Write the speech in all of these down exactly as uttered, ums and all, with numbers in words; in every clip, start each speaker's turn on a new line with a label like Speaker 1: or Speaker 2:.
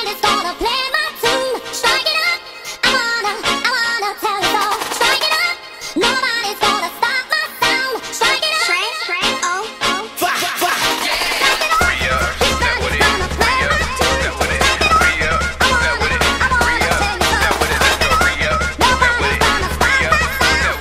Speaker 1: Everybody's gonna play my tune. Strike it up. I wanna, I wanna tell you so. Strike it up. Nobody's gonna stop my sound. Strike it up. Strike, strike, oh, oh.
Speaker 2: Fire, fire.
Speaker 1: Strike it up. Everybody's gonna play my tune. Strike it up. I wanna, I wanna tell you so. Strike it up. Nobody's gonna stop my sound.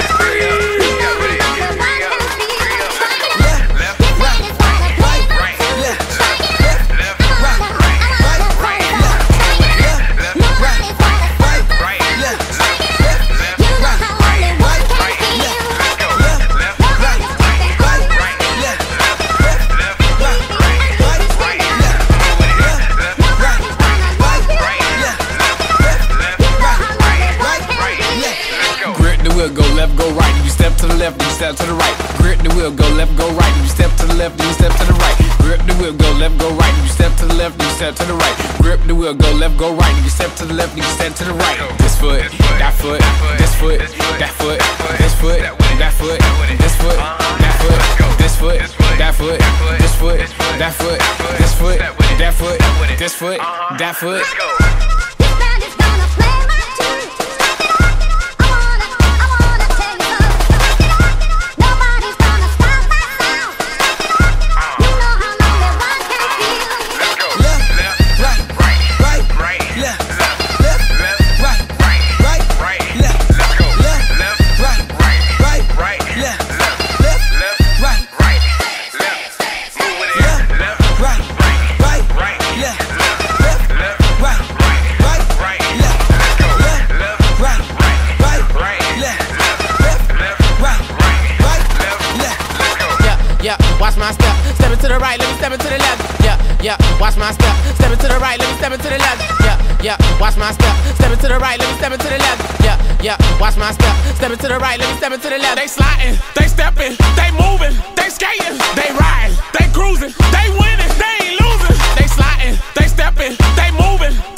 Speaker 2: Go left, go right, and you step to the left, and you step to the right. Grip the wheel, go left, go right, and you step to the left, and you step to the right. Grip the wheel, go left, go right, and you step to the left, and you step to the right. Grip the wheel, go left, go right, and you step to the left, and you step to the right. This foot, that foot, this foot, that foot, this foot, that foot, this foot, that foot, this foot, that foot, this foot, that foot, this foot, that foot, this foot, that foot.
Speaker 1: Everybody's gonna play my tune. Strike it up. I wanna, I wanna tell you so. Strike it up. Nobody's gonna stop my sound. Strike it up. You know how lonely one can feel.
Speaker 2: Left, right, right, right, right, left, left, left, right, right, right, right, left, left, left, right, right, right, right, left, left, left, right, right, left, move it in, left, right, right, right, left, left, left, right, right, right, left, left, right, right, right, left, left, left, right, right, left, left, let's go.
Speaker 3: Yeah, yeah, watch my step. Step into the right, let me step into the left. Yeah, yeah, watch my step. Step into the right, let me step into the left. Yeah, yeah, watch my step. Step into the right, let me step into the left. Yeah, yeah, watch my step. Step into the right, let me step into the left.
Speaker 4: They sliding, they stepping, they moving, they skating, they riding, they cruising, they winning, they ain't losing. They sliding, they stepping, they moving,